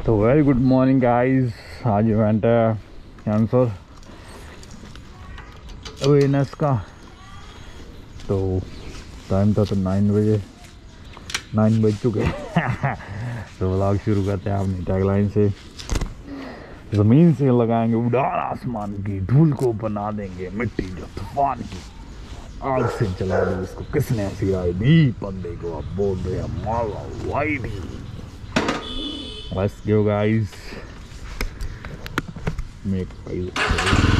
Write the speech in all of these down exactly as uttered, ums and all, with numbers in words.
तो very good morning guys. आज event है कैंसर अवेयरनेस का। तो टाइम था तो नाइन बजे नाइन बज चुके तो व्लॉग शुरू करते हैं अपनी टैगलाइन से। ज़मीन से लगाएंगे उड़ान, आसमान की धूल को बना देंगे मिट्टी जो तूफान की, आग से जला दी उसको किसने ऐसी राय दी, बंदे को अब बोल रहे हैं माला वाइडी। Let's go guys, make fire.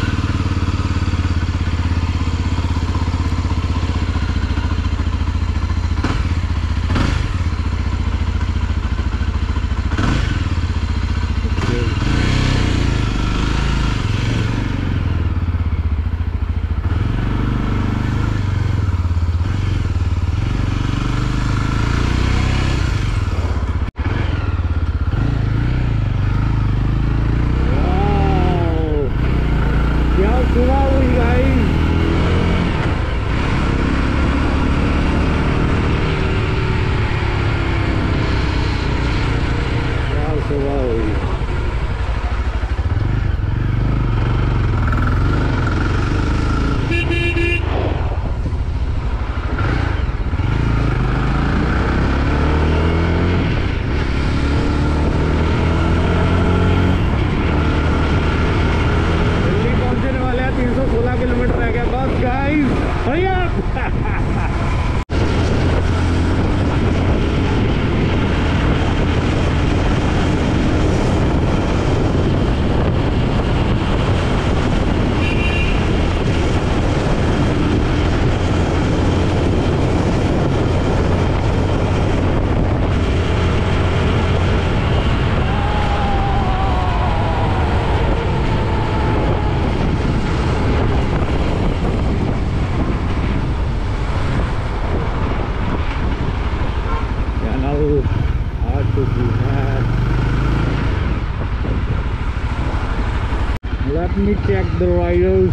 Let me check the riders.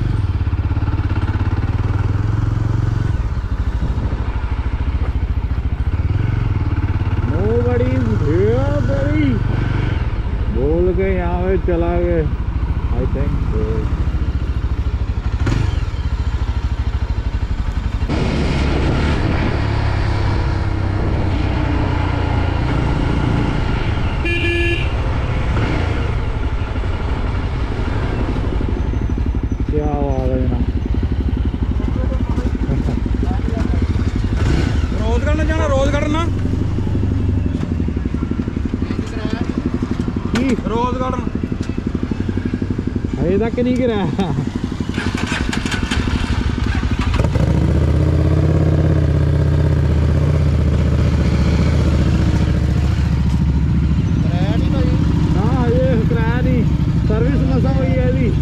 Nobody is here, buddy. बोल के यहाँ पे चला गए। I think so. रोज करना जाना रोज करना रोज करना अरे तक नहीं गिरा हाँ ये किराया नहीं, सर्विस मसा हुई है अभी।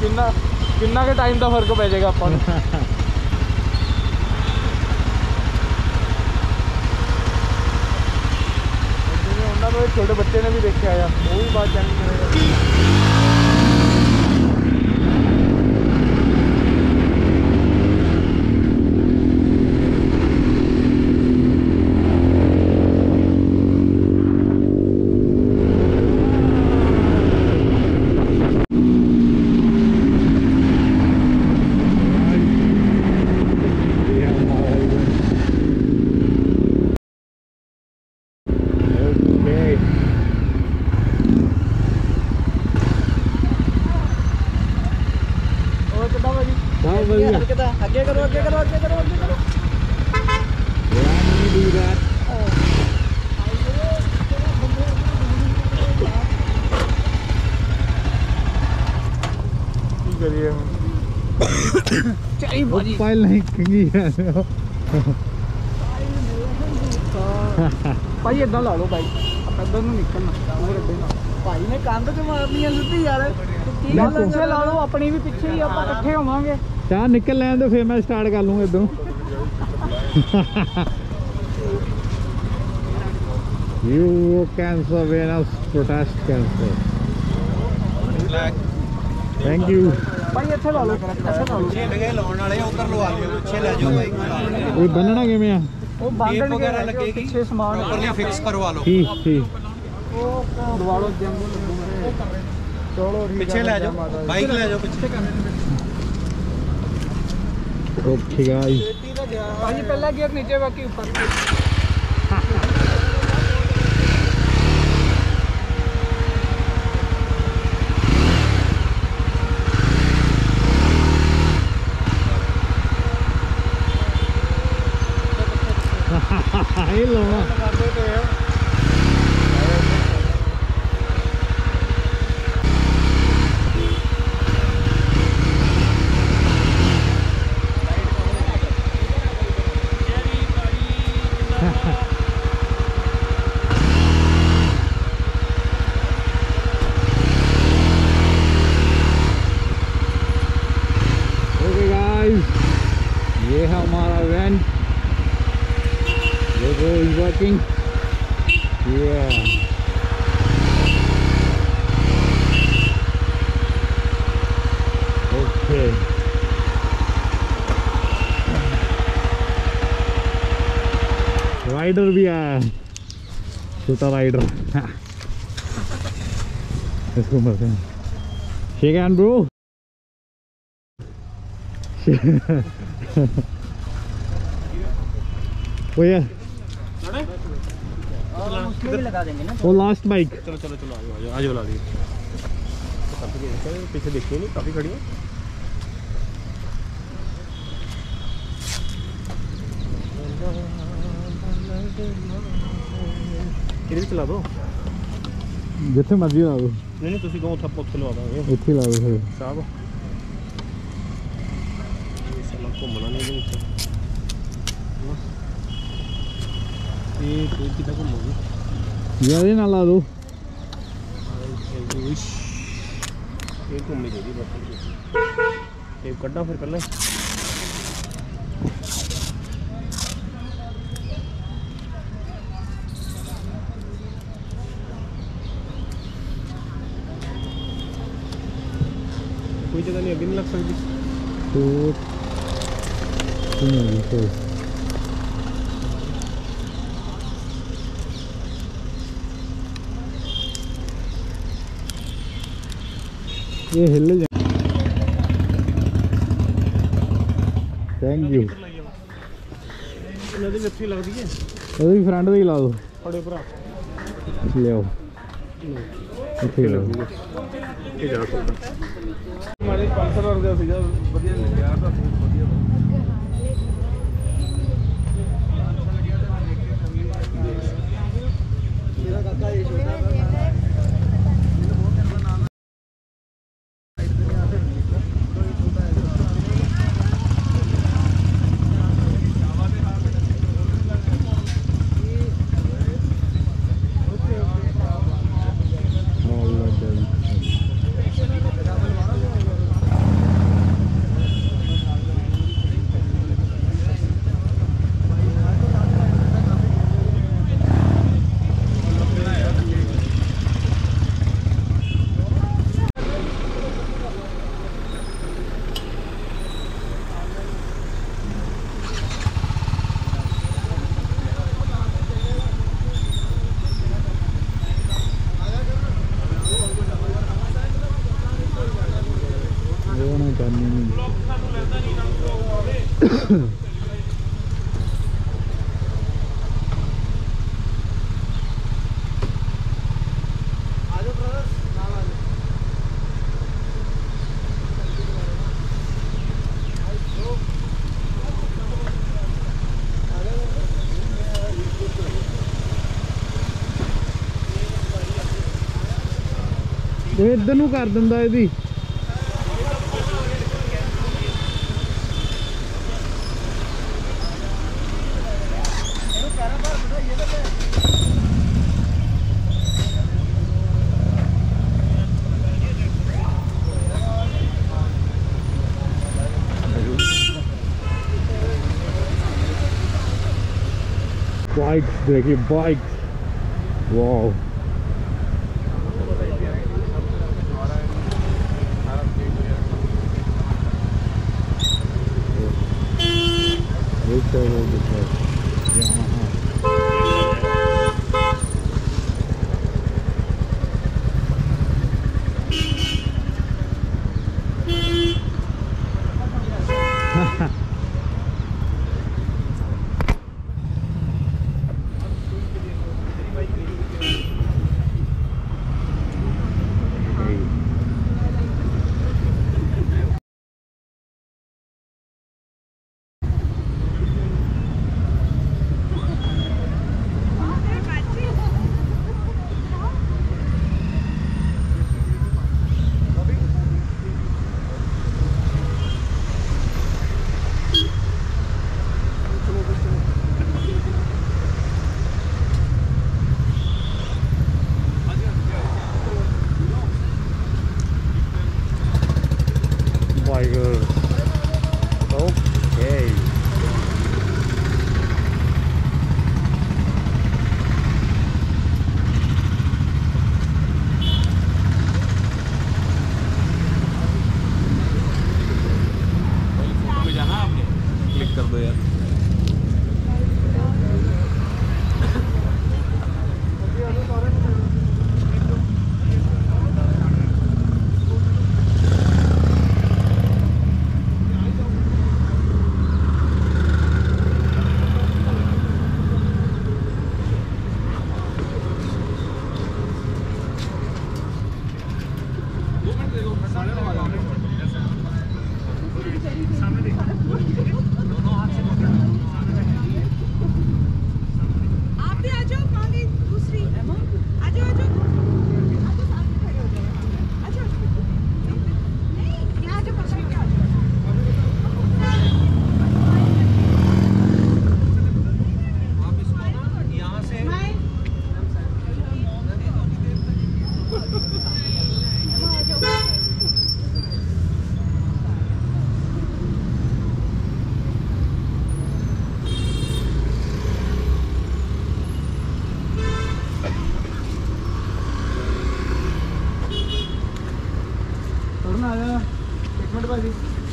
ਕਿੰਨਾ ਕਿੰਨਾ ਕੁ ਟਾਈਮ ਦਾ ਫਰਕ ਪੈ ਜਾਏਗਾ ਆਪਾਂ ਨੂੰ। ਜਿਵੇਂ ਉਹਨਾਂ ਨੂੰ ਛੋਟੇ ਬੱਚੇ ਨੇ ਵੀ ਦੇਖਿਆ ਆ, ਉਹ ਵੀ ਬਾਤ ਚੰਗੀ ਕਰੇਗਾ। ਅੱਗੇ ਕਰੋ ਅੱਗੇ ਕਰੋ ਅੱਗੇ ਕਰੋ ਅੱਗੇ ਕਰੋ। ਕੀ ਕਰੀਏ ਚਾਹੀ ਭਾਜੀ ਪਾਇਲ ਨਹੀਂ ਕੰਗੀ ਭਾਈ ਇਦਾਂ ਲਾ ਲਓ ਬਾਈ, ਆਪਾਂ ਇਧਰ ਨੂੰ ਨਿਕਲਣਾ ਹੋਰ ਅੱਡੇ ਨਾਲ। ਭਾਈ ਨੇ ਕੰਧ ਚ ਮਾਰਨੀ ਆ ਸਿੱਧੀ ਯਾਰ। ਕੀ ਯਾਰ ਗੱਲ ਪਿੱਛੇ ਲਾ ਲਓ, ਆਪਣੀ ਵੀ ਪਿੱਛੇ ਹੀ ਆਪਾਂ ਇਕੱਠੇ ਹੋਵਾਂਗੇ। ਚਾਹ ਨਿਕਲ ਲੈਣ ਦੇ ਫਿਰ ਮੈਂ ਸਟਾਰਟ ਕਰ ਲੂੰਗਾ ਇਦੋਂ। You cancel Venus protest cancel. Thank you. ਭਾਈ ਇੱਥੇ ਲਾ ਲਓ, ਇੱਥੇ ਲਾ ਲਓ। ਲਗੇ ਲਾਉਣ ਵਾਲੇ ਉਧਰ ਲਵਾ ਲਿਓ, ਪਿੱਛੇ ਲੈ ਜਾਓ ਬਾਈਕ ਲਾ ਇਹ ਬੰਨਣਾ ਕਿਵੇਂ ਆ? ਉਹ ਬਾਂਧਣ ਵਗੈਰਾ ਲੱਗੇਗੀ, ਪਿੱਛੇ ਸਮਾਨ ਉੱਪਰਲੀ ਫਿਕਸ ਕਰਵਾ ਲਓ, ਠੀਕ ਠੀਕ। ਉਹ ਦਵਾ ਲਓ ਜੰਮੂ ਲੱਗੂਗਾ। ਚਲੋ ਠੀਕ ਪਿੱਛੇ ਲੈ ਜਾਓ, ਬਾਈਕ ਲੈ ਜਾਓ ਪਿੱਛੇ। Okay guys. ਭਾਜੀ ਪਹਿਲਾ ਗੇਅਰ ਨੀਚੇ, ਬਾਕੀ ਉੱਪਰ। ਇਹ ਲਾਉਣਾ ओके गाइस, ये है हमारा van. Logo is working. Yeah. Okay. Rider भी आया, छोटा राइडर। इसको मरते हैं। Shake hand bro. वो यार भी लगा देंगे ना। वो लास्ट बाइक। चलो चलो चलो आज आज बुला दिए। पीछे देखिए नहीं, काफी खड़ी है। किधर चला दो, जिथे मर्जी ला दो। नहीं नहीं तुसी कहो थप्पो उत्थे लवा दांगे। इत्थे ला दो फिर साहब ये साला घूमना नहीं ਇਹਦੇ ਵਿੱਚ। ਇਹ ਕੋਈ ਕਿਤਾ ਘੁੰਮੋਗੇ यार ये ना ला दो। ਇਹ ਘੁੰਮਣੀ ਚਾਹੀਦੀ ਬਸ। ਇਹ ਕੱਢਾਂ ਫਿਰ ਕੱਲਾ कोई जगह नहीं अभी नहीं लग सकती। तो नहीं तो ये हिल जा। Thank you. नदी अच्छी लगती है। ਉਹਦੀ ਫਰੰਟ ਦੀ ਲਾ ਦੋ। बड़े भरा ਲਿਆਓ ਇੱਥੇ ਲਾ ਦੋ। ये जा सकता ਮਾਰੇ ਪੰਸਰ ਵਰਗਾ ਸੀਗਾ, ਵਧੀਆ ਲੱਗਿਆ ਤਾਂ ਵਧੀਆ। मेरा काका ये छोटा था। करनी नहीं। ਇਹ ਇੱਧਰ ਨੂੰ ਕਰ ਦਿੰਦਾ ਇਹਦੀ। बाइक्स देखिए, बाइक्स, वाह। Okay. में जाना आपने, क्लिक कर दो यार। एक मिनट भाई।